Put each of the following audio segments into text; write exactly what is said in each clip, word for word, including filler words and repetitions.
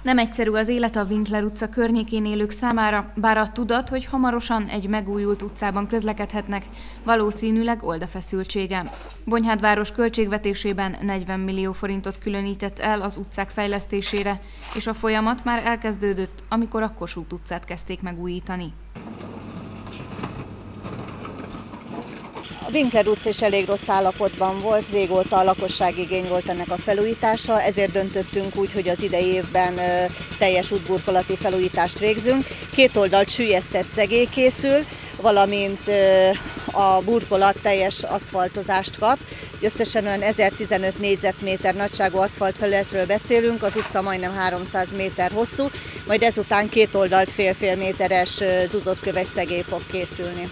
Nem egyszerű az élet a Winkler utca környékén élők számára, bár a tudat, hogy hamarosan egy megújult utcában közlekedhetnek, valószínűleg old a feszültségen. Bonyhád város költségvetésében negyven millió forintot különített el az utcák fejlesztésére, és a folyamat már elkezdődött, amikor a Kossuth utcát kezdték megújítani. A Winkler utca is elég rossz állapotban volt, régóta a lakosságigény volt ennek a felújítása, ezért döntöttünk úgy, hogy az idei évben teljes útburkolati felújítást végzünk. Két oldalt süllyesztett szegély készül, valamint a burkolat teljes aszfaltozást kap. Összesen olyan ezertizenöt négyzetméter nagyságú aszfaltfelületről beszélünk, az utca majdnem háromszáz méter hosszú, majd ezután két oldalt fél-fél méteres zúzott-köves szegély fog készülni.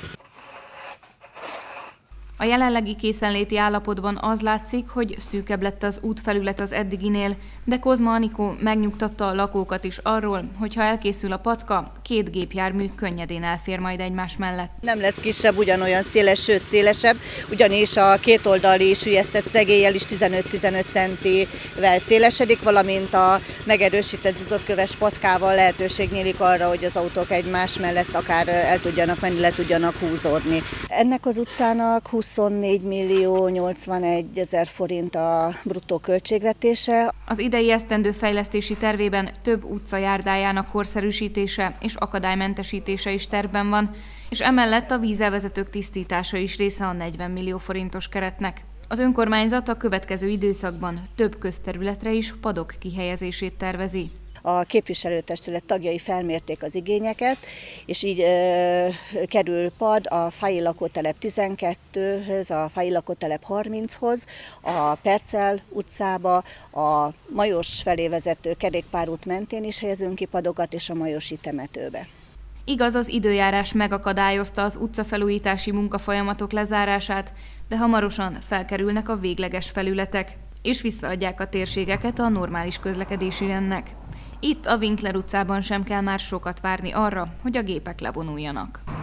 A jelenlegi készenléti állapotban az látszik, hogy szűkebb lett az útfelület az eddiginél, de Kozma Anikó megnyugtatta a lakókat is arról, hogy ha elkészül a patka, két gépjármű könnyedén elfér majd egymás mellett. Nem lesz kisebb, ugyanolyan széles, sőt szélesebb, ugyanis a kétoldali süllyesztett szegéllyel is tizenöt-tizenöt centivel szélesedik, valamint a megerősített zúzott-köves patkával lehetőség nyílik arra, hogy az autók egymás mellett akár el tudjanak menni, le tudjanak húzódni. Ennek az utcának huszonnégy millió nyolcvanegy ezer forint a bruttó költségvetése. Az idei esztendő fejlesztési tervében több utca járdájának korszerűsítése és akadálymentesítése is tervben van, és emellett a vízelvezetők tisztítása is része a negyven millió forintos keretnek. Az önkormányzat a következő időszakban több közterületre is padok kihelyezését tervezi. A képviselőtestület tagjai felmérték az igényeket, és így e, kerül pad a Fályi lakótelep tizenkettőhöz, a Fályi lakótelep harminchoz, a Percel utcába, a Majos felé vezető kerékpárút mentén is helyezünk ki padokat, és a Majosi temetőbe. Igaz, az időjárás megakadályozta az utcafelújítási munkafolyamatok lezárását, de hamarosan felkerülnek a végleges felületek, és visszaadják a térségeket a normális közlekedési rendnek. Itt a Winkler utcában sem kell már sokat várni arra, hogy a gépek levonuljanak.